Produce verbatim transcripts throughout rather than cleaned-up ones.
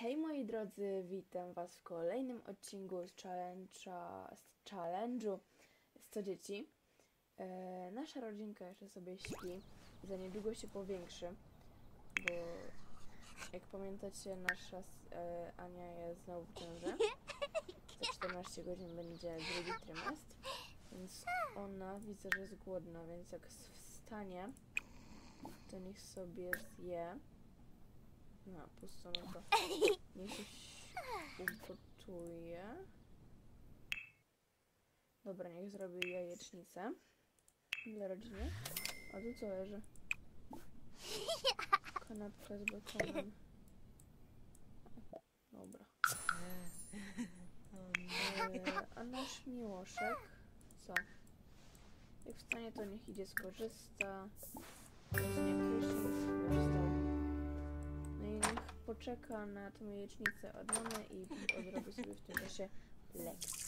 Hej moi drodzy, witam was w kolejnym odcinku z challenge'a, z challenge'u sto dzieci. E, nasza rodzinka jeszcze sobie śpi, za niedługo się powiększy, bo jak pamiętacie, nasza e, Ania jest znowu w ciąży. Za czternaście godzin będzie drugi trymestr, więc ona widzę, że jest głodna, więc jak wstanie, to niech sobie zje. No, pusto, no to niech coś ugotuje. Dobra, niech zrobi jajecznicę dla rodziny. A tu co leży? Kanapka z bekonem. Dobra. E, a nasz Miłoszek? Co? Jak wstanie, to niech idzie skorzysta. Nie kryszy, nie wstał. No i niech poczeka na tą jajecznicę od mamy i odrobi sobie w tym czasie lekcję.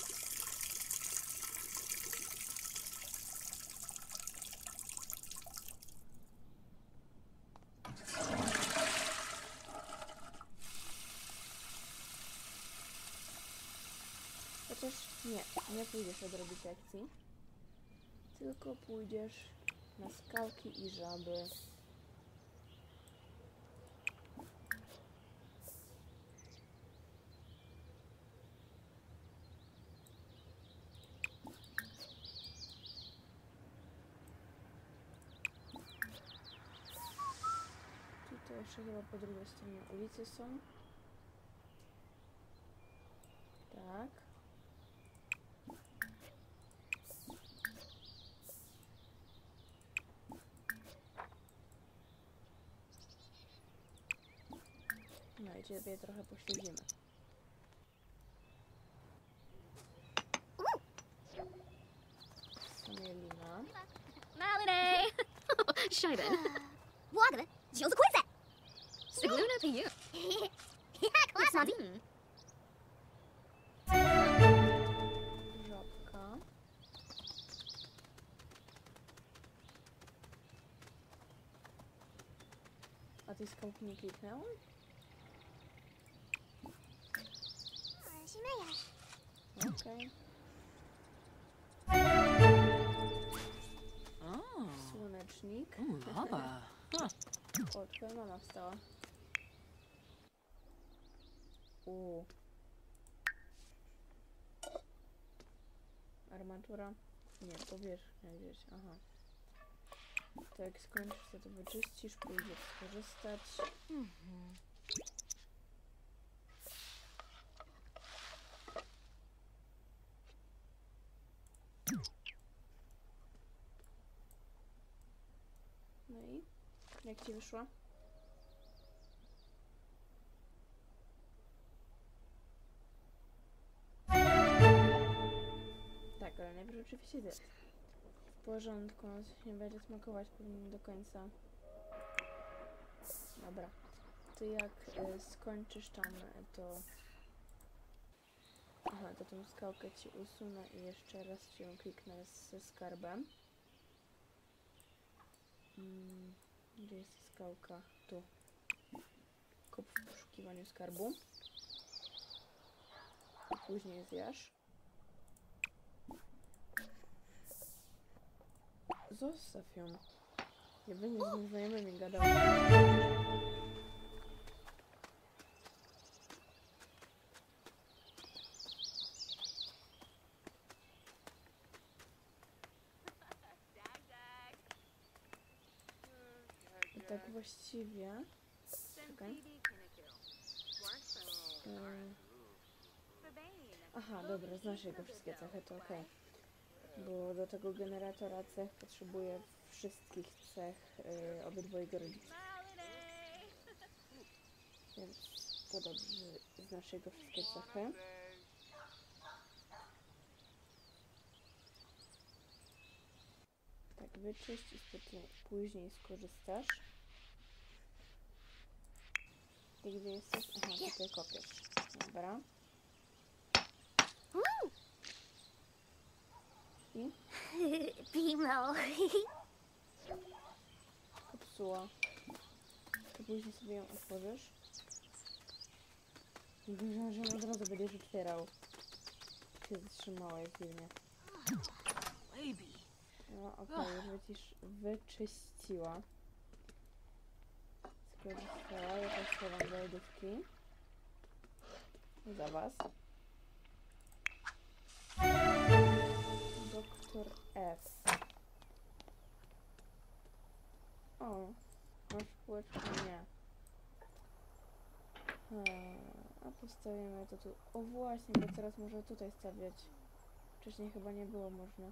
Chociaż nie, nie pójdziesz odrobić lekcji, tylko pójdziesz na skałki i żaby. Tutaj jeszcze chyba po drugiej stronie ulicy są. Tak. No i ciebie trochę pośledzimy. Samuelina. Maliny! Scheiben. Wagner, Joseph Quincy! Sigluna to you. It's Nadine. Żabka. A tej skałki nie kliknęłam? Okej. Oh. Słonecznik. Ooh, lava. Huh. O, twoja mama wstała. Uuu. Armatura? Nie, powierzchnia gdzieś, aha. To jak skończysz, to to wyczyścisz, pójdziesz skorzystać. Mm-hmm. No i? Jak ci wyszło? Tak, ale najpierw oczywiście zjedz. W porządku, on coś nie będzie smakować powinien do końca. Dobra. To jak y, skończysz tam, to... Aha, to tą skałkę ci usunę i jeszcze raz ci ją kliknę ze skarbem. Hmm, gdzie jest skałka? Tu. Kup w poszukiwaniu skarbu. A później zjesz. Zostaw ją. Nie będzie z moimi znajomymi gadał. I tak właściwie... Czekaj. Yy. Aha, dobra, znasz jego wszystkie cechy, to okej. Okay. Bo do tego generatora cech potrzebuję wszystkich cech yy, obydwojga rodziców. Więc to dobrze, że znasz jego wszystkie cechy. Tak, wyczyść i później skorzystasz. I gdzie jesteś? Aha, tutaj kopiesz. Dobra. I? Bimo. Popsuła. To później sobie ją otworzysz. Myślałam, że on od razu będziesz otwierał. Się zatrzymałeś dziwnie. Baby. No okej, już wycisz, wyczyściła. Skorzystała, ja też schowam do lodówki. Za was. Doktor F. O, masz kółeczko? Nie. Hmm, a postawimy to tu. O właśnie, bo teraz może tutaj stawiać. Wcześniej chyba nie było można.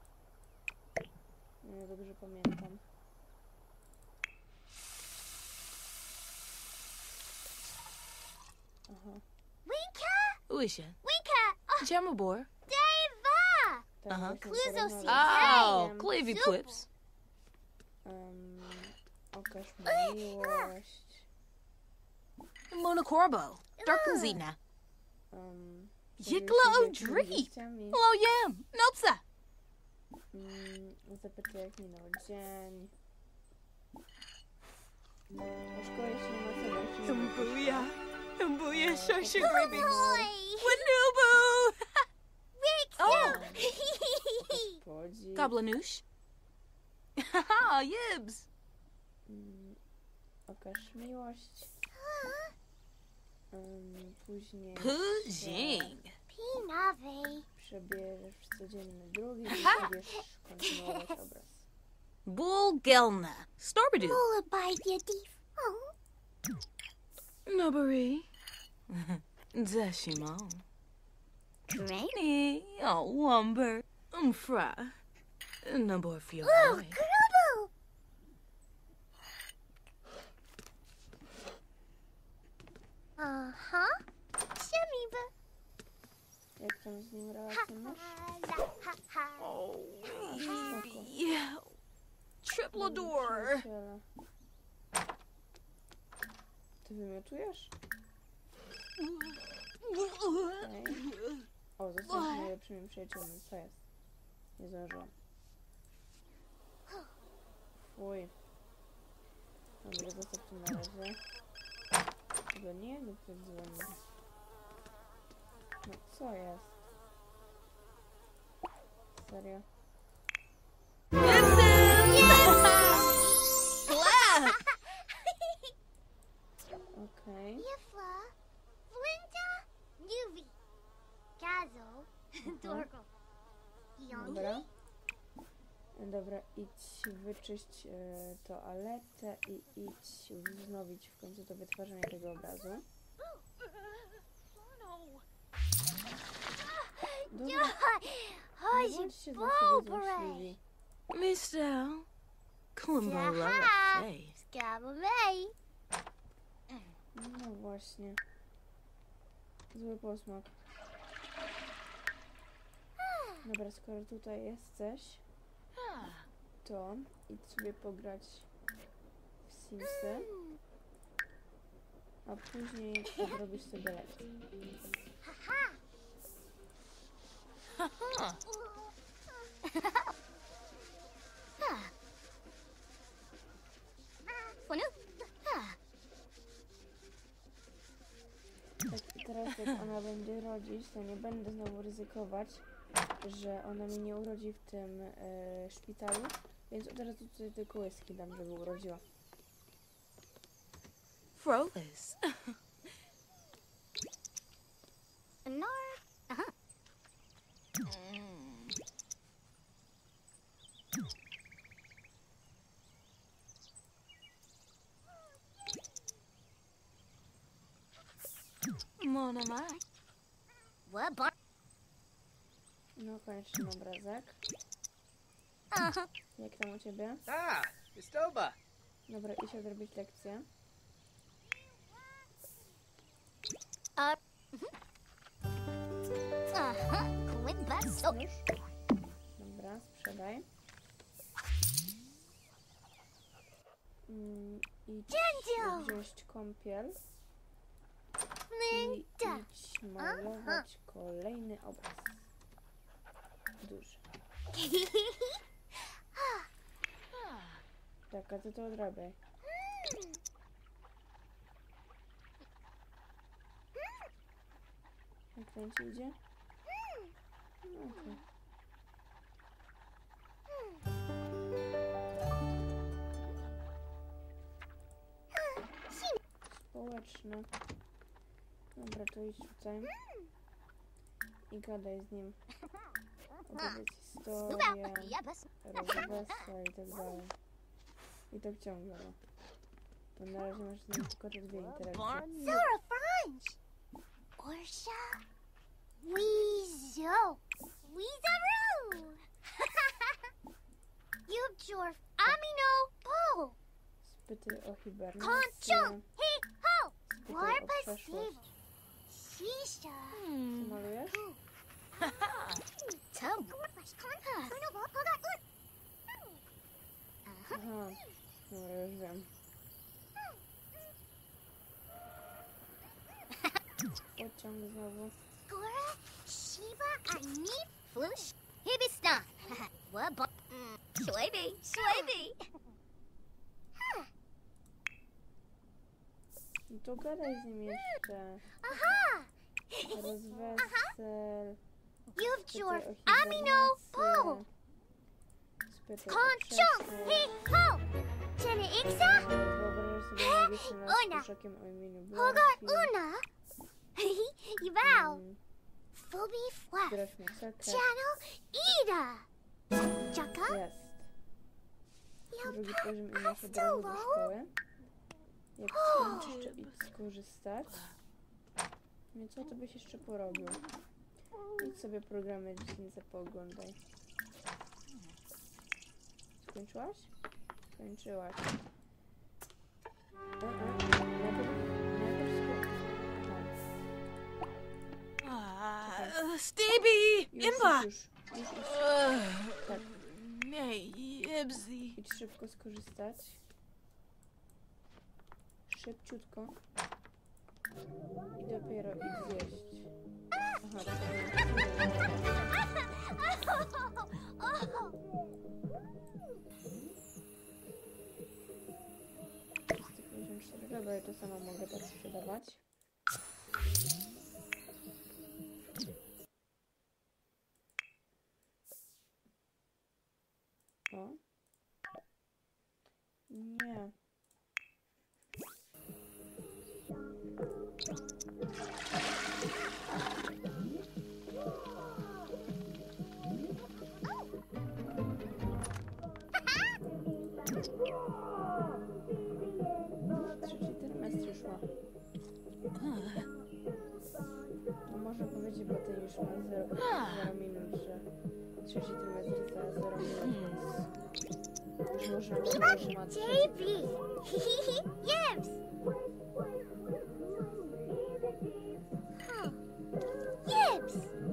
Nie dobrze pamiętam. Aha. Who is she? Winka! Jamabor. Deva! Tak, Aha. właśnie Cluzo porozmawiać. Oh, Wiem. Clevy Super. Quips. Um, okaż mu miłość. Mona Corbo. Darkin Zina. Um, Yikla O'Dree. mi. Hello, Yam. Nopsa. Mm, zapytaj jak minął dzień. O szkole jeszcze nie ma co, bo jeszcze nie ma Mbuya. Mbuya, Shasha, Shasha, Oh baby. boy! Wanubu. Oh. Podzi. Goblinoosh. Haha, Yibs. Mm, okaż miłość. Um, później Pujing. Pinave. przebierzesz w codzienny drugi i będziesz kontynuować obraz. Bull Gelna. Storbadoo. Lullaby, dear thief. Oh. Nobbery. Deshimon. Rainy. Oh, Wumber. Umfra. Number for your Oh, boy. Grubble! Uh-huh. Shamiba. Jak tam z nim relacje masz? La, ha, ha. Oh, Spoko. baby. Triplador. Przyjaciele. Ty wymiotujesz? Okej. O, zostałem najlepszymi przyjaciółmi. Co jest? Nie zdążyłam. Fuj. Dobra, zostaw to na razie. Chyba nie, lub ktoś dzwoni. No co jest? Serio? Okej. Yifla. Flinta. Nuvi. Gazo. Dorgo. Yongi. Dobra. Dobra, idź wyczyść e, toaletę i idź wznowić w końcu to wytwarzanie tego obrazu. Dobra, Oh, nie you bądźcie za siebie Bobray. złośliwi. Mister Kumba Aha. Face. Scabamay. No właśnie. Zły posmak. Dobra, skoro tutaj jesteś, to idź sobie pograć w Simsy, a później odrobisz sobie lekcję. Huh. Funu. Ah. Tak, i teraz jak ona będzie rodzić, to nie będę znowu ryzykować, że ona mi nie urodzi w tym e, szpitalu, więc od razu tutaj tylko łyski dam, żeby urodziła. Frolis. Nor. Uh-huh. Mona ma. What bar? No, kończmy obrazek. Uh-huh. Jak tam u ciebie? Ah, Estoba. Dobra, idź odrobić lekcję. Uh. Uh-huh. Quit back so. Już? Dobra, sprzedaj. Mm, idź Dzięcioł! wziąć kąpiel i Linda. idź malować kolejny obraz. Duży. Tak, a ty to odrabiaj. Jak tam ci idzie? No, okej. Społeczne. Dobra, to idź tutaj. I gadaj z nim. Opowiedz historię, rozwesel i tak dalej. I tak ciągle. No. To na razie masz z nim tylko te dwie interakcje. Zora French. Orsha. Weezo. Weezaroo. Yubjorf. Amino. Po. Spytaj o hibernację. Conchum. Hey ho. Spytaj o Warpa przeszłość. Shisha. Co malujesz? Tum. Concha. Aha. Dobra, już wiem. Pociąg znowu. Gora, Shiva, Anif, Flush, Hibistan. What? Shwaybi, Shwaybi. No to gadaj z nim jeszcze. Aha. Rozwesel. Yubjorf. Spytaj o Amino. Po. hibernację. Spytaj o Conchum. przeszłość. Hey ho. Jenna Ixa. Wyobrażasz sobie największy nas Una. poszakiem o imieniu Hogar Blanki. Una. Yval. Mm, Phoebe Flash. Zdrać mi sekret. Channel Ida. Jaka. Jest. Drugi poziom i masz od razu do szkoły. Jak skończysz, to idź skorzystać. No i co to byś jeszcze porobił? Idź sobie programy dziecięce pooglądaj. Skończyłaś? Skończyłaś. E, e, najpierw, najpierw sko- Ah, Stevie! Już, Imba! już, już, już, już. Uh, Tak, nee, Ibsy. idź szybko skorzystać. Szybciutko. I dopiero idź zjeść. Aha, to Oh. pięćdziesiąt cztery. Dobra, ja to sama mogę tak sprzedawać. O. Nie. Trzeci trymestr już ma. No można powiedzieć, bo ty już ma zero minut, że trzeci trymestr za zero minut, więc już można powiedzieć, że ma trzeci. Davy. Yes. Huh. Yes.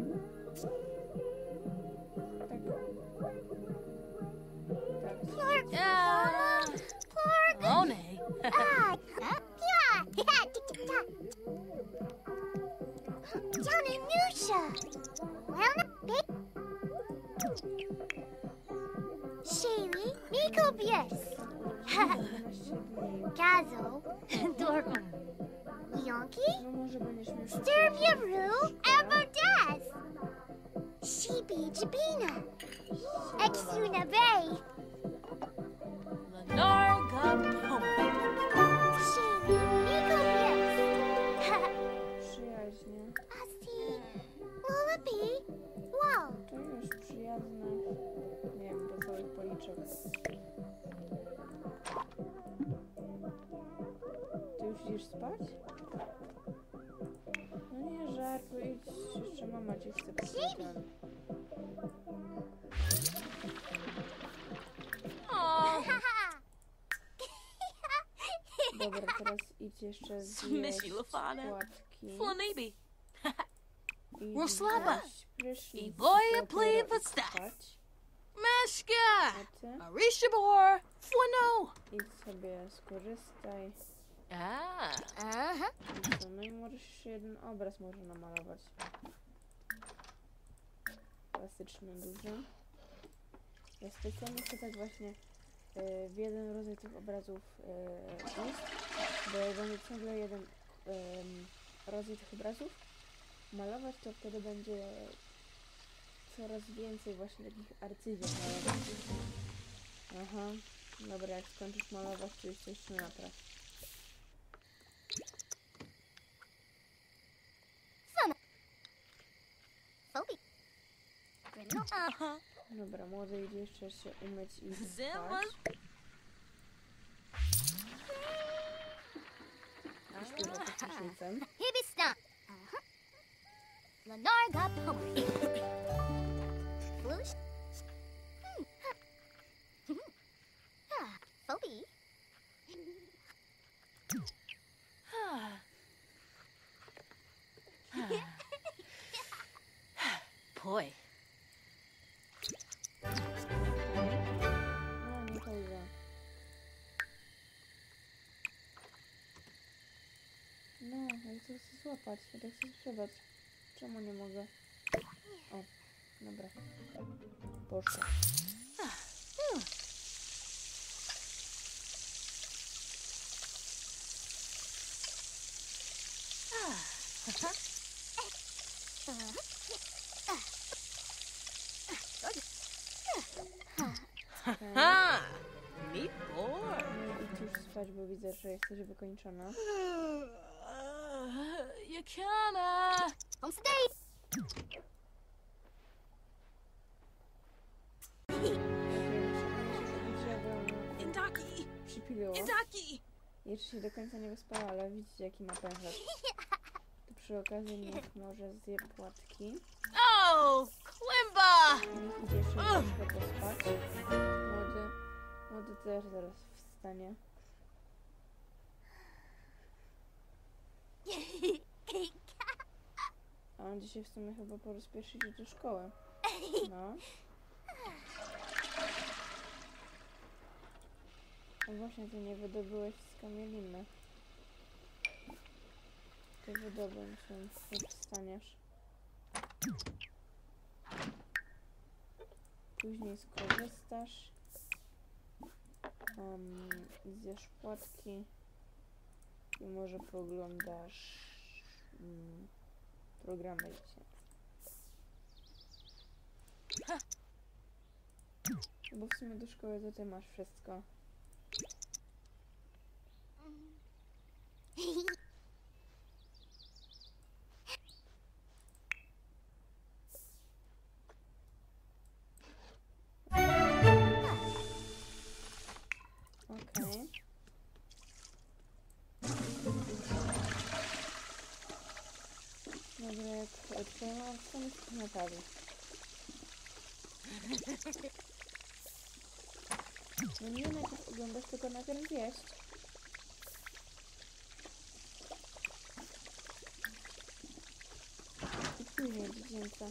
Tak. Tak. Clark. Ah, Clark. oh, nee. Ah. Yeah. Yeah. Tick tick tock. Down in Nusha. Round up big. Shaylee. Nico Bies. dwanaście dni. Gazo. Dorma. Yonki. No może będziesz miał jeszcze Sturmyaru. Abodaz. Sheepy Jabina. Exuna Bay. Lenarga Poma. Shaylee. Nico Bies. przyjaźnie. Asti. Lullaby. Wow. To już przyjazne. Nie wiem, do całych policzek. Ty już idziesz spać? No nie żartuj, idź, jeszcze mama cię chce posłuchać. Oh, Dobra, teraz idź jeszcze zjeść Smisi Lufana. płatki. Flanibi. I Roslava. weź prysznic I boya dopiero play idź for staff. spać. Meshka. A ty Marisha Bor. Fuano. idź sobie skorzystaj. Ah. Uh-huh. I co? No i możesz jeszcze jeden obraz może namalować. Klasyczny, duży. Ja specjalnie chcę tak właśnie e, w jeden rodzaj tych obrazów e, iść, bo jak będzie ciągle jeden em, rodzaj tych obrazów, malować, to wtedy będzie coraz więcej właśnie takich arcydzieł malować. Aha, dobra, jak skończysz malować, to jeszcze jeszcze napraw. Phoebe. Criminal. Uh-huh. Dobra, młody idzie jeszcze się umyć i Zima. spać. I śpiewa pod prysznicem. Hibby stump. Uh-huh. Lennar got pummeled. Foolish. Hmm. Huh. Ah, Phoebe. Boy. No, nie chodzi. No, ja chcę się złapać, ja tak chcę sprzedać. Czemu nie mogę? O, dobra. Poszło. Ha! Me boy. No, idź już spać, bo widzę, że jesteś wykończona. You canna. Homestay. Indaki. Przypiliło. Indaki. Jeszcze się do końca nie wyspała, ale widzicie, jaki ma pęcherz. To przy okazji niech może zje płatki. Oh, Klimba. Niech idzie jeszcze troszkę pospać. Młody, młody też zaraz wstanie. A on dzisiaj w sumie chyba po raz pierwszy idzie do szkoły. No. No właśnie, ty nie wydobyłeś z kamieliny. Ty wydobądź ją, jak wstaniesz. Później skorzystasz. Um, zjesz płatki. I może poglądasz um, programy dziecięce. Bo w sumie do szkoły to ty masz wszystko. Okej. Dobra, jak twoja mama wstanie, to naprawi. No nie najpierw oglądasz, tylko najpierw zjeść. I później dziecięca.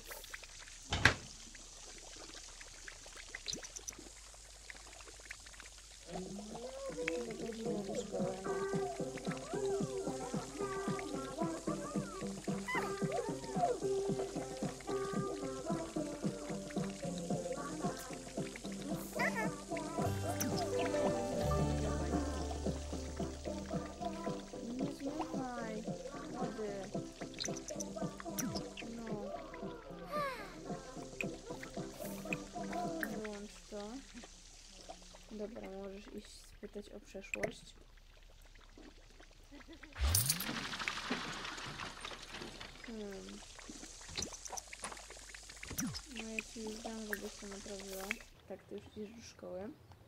Za godzinę do szkoły, no. Nie zmywaj, młody. No. Wyłącz to. Dobra, możesz iść spytać o przeszłość. Hmm. No ja ci już dam, żebyś to naprawiła. Tak, ty już idziesz do szkoły.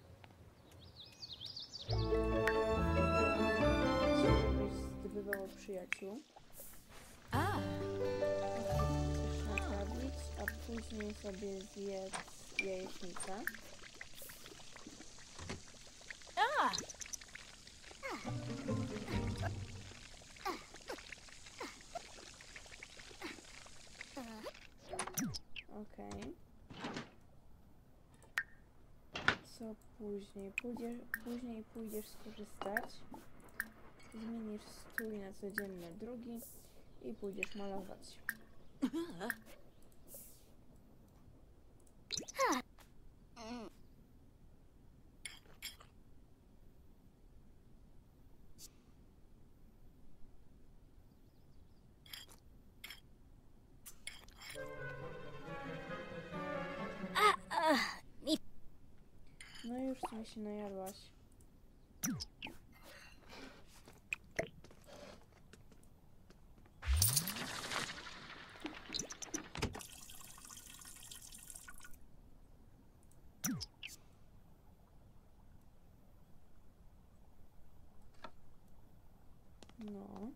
Żebyś zdobywało przyjaciół. Ah. Chcesz naprawić, a później sobie zjedz jajecznicę. Ah. Okej. Co później? Pójdziesz, później pójdziesz skorzystać. Zmienisz strój na codzienny drugi i pójdziesz malować. mi się najadłaś. No.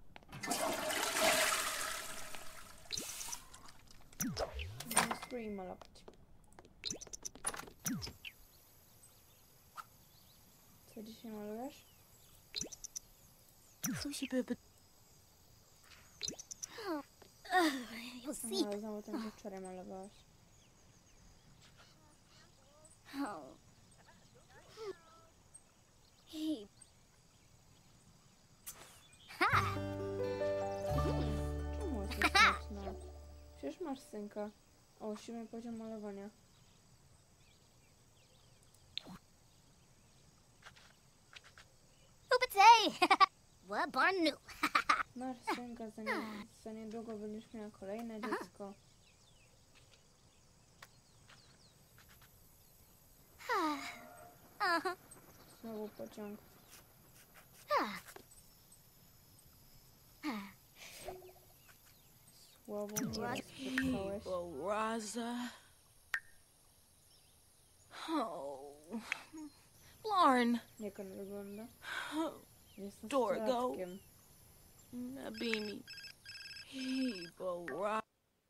No, strój malować. Co dzisiaj malujesz? Sushi baby. Oh. Ugh, you'll see. Aha, znowu ten, co wczoraj malowałaś. Oh. Hey. Ha! Czemu jesteś smutna? Przecież masz synka. O, siódmy poziom malowania. Upatay! What barn new? Masz synka, za, nie, za niedługo będziesz miała kolejne dziecko. Uh-huh. Znowu pociąg. Słowo nie spotkałeś. Hey, Raza. Oh. Blarn. Jak on wygląda? Oh. Jest Dorgo. nastolatkiem. Nabimi. Hey, Raza.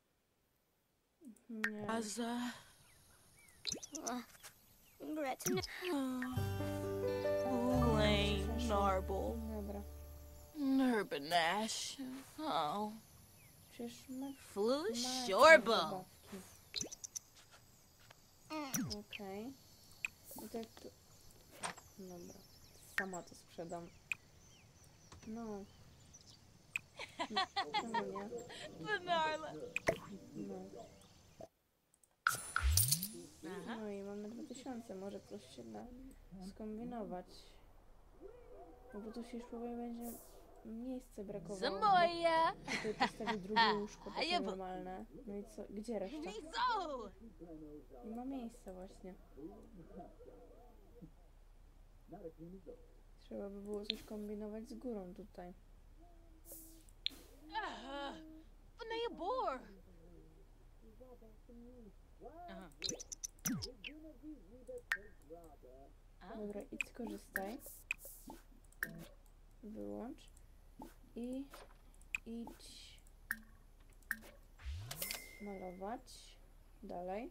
Nie. Uh, Gretchen. Lane. Narble. Dobra. Nurbanash. Oh. Przecież ma... Flu ma Shorbo. zabawki. Okej. No to jak to... Dobra. Sama to sprzedam. No. No, czemu nie? Banarla. No. No i mamy dwa tysiące, może coś się da skombinować. No bo tu się już powoli będzie miejsce brakowało. Zamoja. Tutaj postawię drugie łóżko, takie normalne. No i co? Gdzie reszta? Mizo. Nie ma miejsca właśnie. Trzeba by było coś kombinować z górą tutaj. Vanilla Boar. Dobra, idź skorzystaj. Wyłącz. I idź malować. Dalej.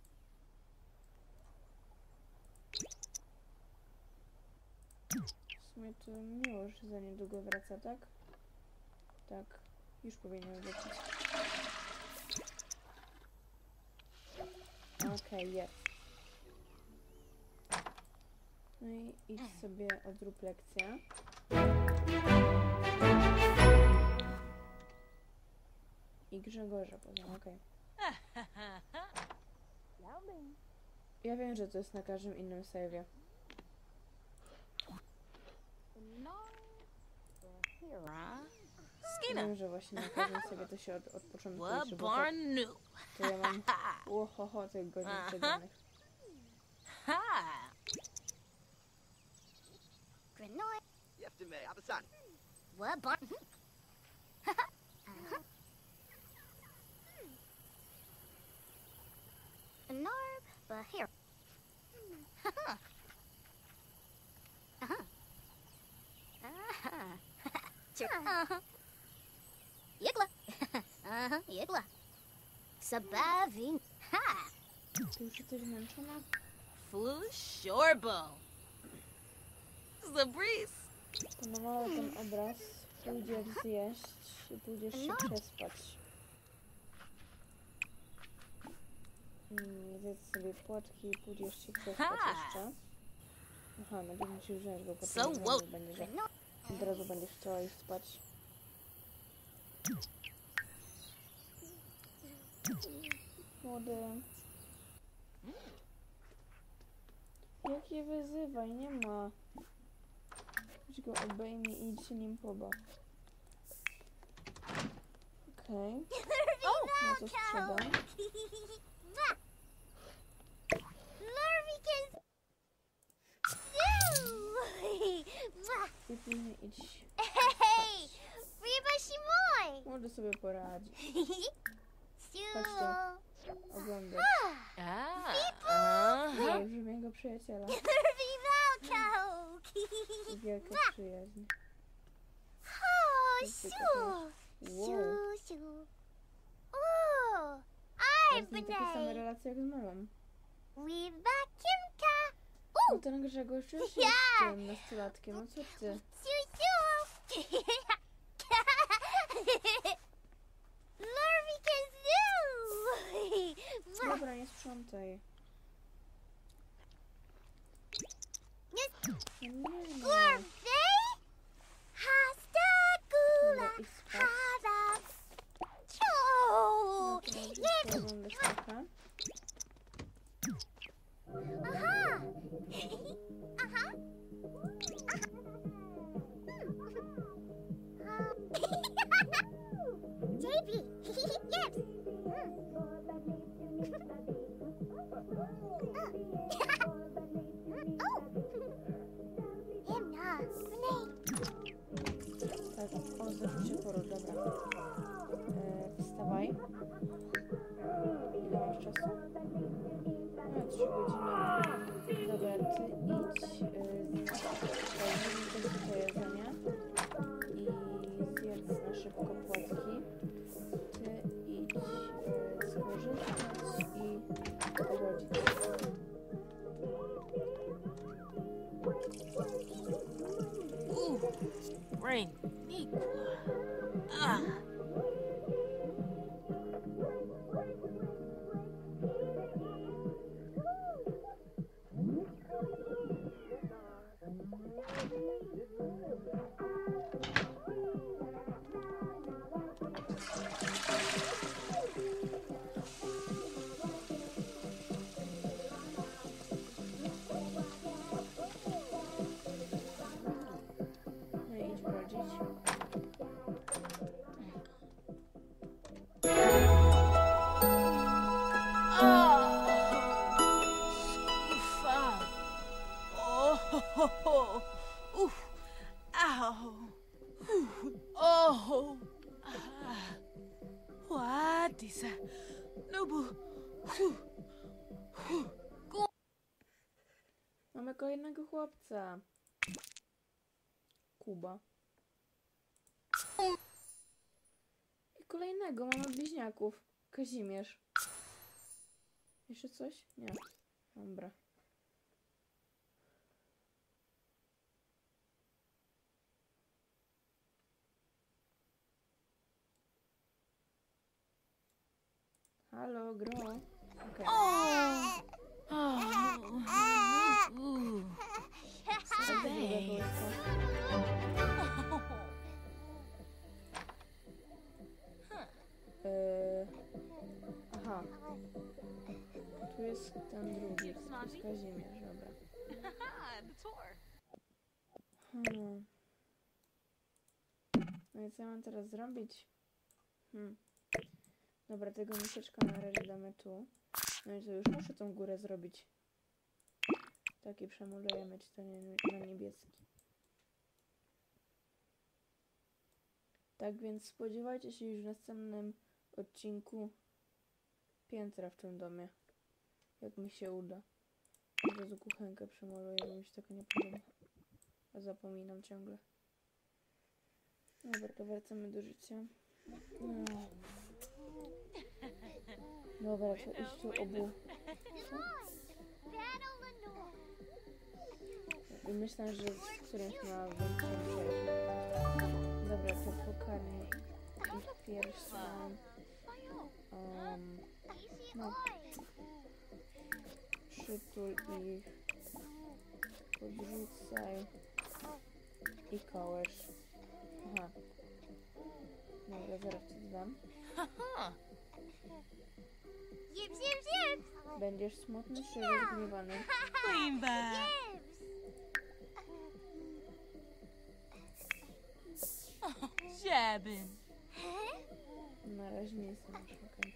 W sumie to miło, że za niedługo wraca, tak? Tak. Już powinien wrócić. Okej, okay, jest. No i idź sobie odrób lekcję. I Grzegorza poznam, okej. Okay. Ja wiem, że to jest na każdym innym save'ie. Wiem, że właśnie na każdym save'ie to się od, od początku liczy, bo to, to ja mam łohoho tych godzin przegranych. Granoy. Yeftime, Abasan. What barn? Narb, but here. Uh-huh. Uh-huh. Uh-huh. Yigla. Uh-huh. Yigla. Sabaving. Ha! Ty już jesteś zmęczona? Flu Shorbo. The breeze. Pomalowała ten obraz, pójdziesz zjeść i pójdziesz się przespać. Mm, zjedz sobie płatki i pójdziesz się przespać jeszcze. Aha, najpierw musisz wziąć, bo potem So od razu woke. będzie, że od razu będziesz chciała iść spać. Młody. Jak je wyzywaj, nie ma. Idź go obejmij i idź się nim pobaw. Okej. Okay. Ja to sprzedam. I później idź. Hey! Riba Shimoy! Może sobie poradzi. Su. Oglądać. Ah. Uh-huh. Ej, jego przyjaciela. Vivalco! Wielka przyjaźń. Oh, Jest Su! tylko Wow. Su, Su. Oh, I Masz z nim takie same Benay. relacje jak z mamą. Riba Kimka. No ten Grzegorz już jest Ja. tym nastolatkiem, no co ty? Su, Su. Lurvika Zoo! Dobra, nie sprzątaj. No nie no. Lurvy? Hasta gula. Dobra, idź spać. Hada. No Cho. to możesz Yep. pooglądać trochę. Aha. Aha. J P. Yes. Hymna. Renee. Tak, o, zdarzył się poród, dobra. E, wstawaj. Ile masz czasu? No, trzy godziny. Dobra, ty idź. E, zjedz do jedzenia. I zjedz na szybko płatki. Ty idź e, skorzystać i pogodzić. Ooh. Rain. Ah. No i idź brodzić. Ufa. Oh, ho, ho, ho. Oof. Ow. Oh. Ah. What is that? Nobu. Mamy kolejnego chłopca. Kuba. I kolejnego, mamy bliźniaków. Kazimierz. Jeszcze coś? Nie. Dobra. Halo, gro. Okej. Oh. Oh. Ooh. Co to Ej. było to? Eee, aha. Tu jest ten drugi. To jest Kazimierz, dobra. The tour. Hmm. No i co ja mam teraz zrobić? Hmm. Dobra, tego miseczka na razie damy tu. No i to już muszę tą górę zrobić. Taki przemalujemy, czy to nie, na niebieski. Tak więc spodziewajcie się już w następnym odcinku piętra w tym domie. Jak mi się uda. Od razu kuchenkę przemaluję, bo mi się tego nie podoba. A zapominam ciągle. Dobra, to wracamy do życia. No. Dobra, to iść tu obu. I myślę, że z którymś ma większą przyjaźń. Dobra, to pokarmi ich pierścień. Um, no, przytul ich. Podrzucaj. I kołysz. Aha. Dobra, zaraz ci dam. Yips, yips, yips. Będziesz smutny czy rozgniewany? Lean back. Jabbing. Na razie nie jestem już okej.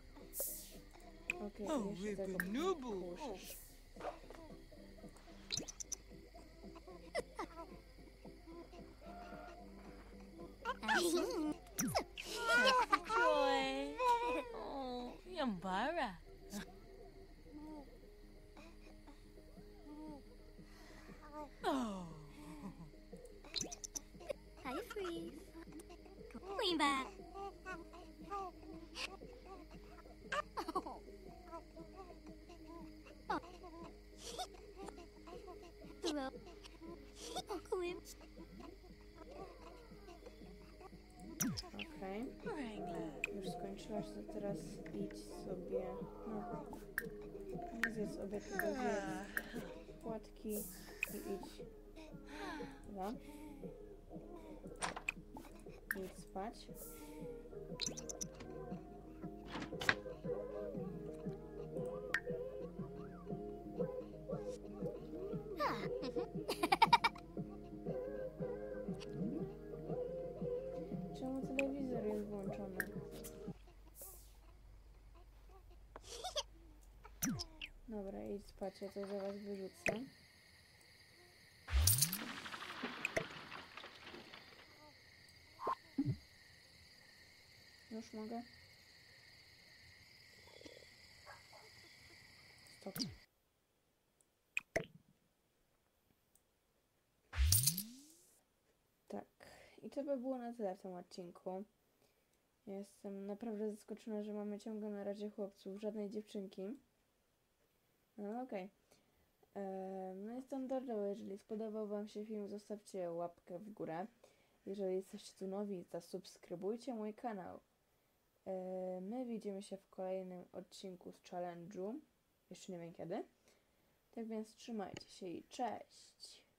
Okej, Oh, jeszcze with tego the noble. połuszysz. Joy. Oh, Yambara. Oh. Hi, Freeze. Queen back. Oh. Hello. Oh, Queen. Okej. Wrangler. Już skończyłaś, to teraz idź sobie. No. Nie zjedz obiad, tylko zjedz płatki i idź. Dobra. Idź spać. Czemu telewizor jest włączony? Dobra, idź spać, ja to za was wyrzucę. Już mogę? Stop. Tak, i to by było na tyle w tym odcinku. Ja jestem naprawdę zaskoczona, że mamy ciągle na razie chłopców, żadnej dziewczynki. No okej. Okay. No i standardowo, jeżeli spodobał wam się film, zostawcie łapkę w górę. Jeżeli jesteście tu nowi, zasubskrybujcie mój kanał. Eee, my widzimy się w kolejnym odcinku z challenge'u. Jeszcze nie wiem kiedy. Tak więc trzymajcie się i cześć!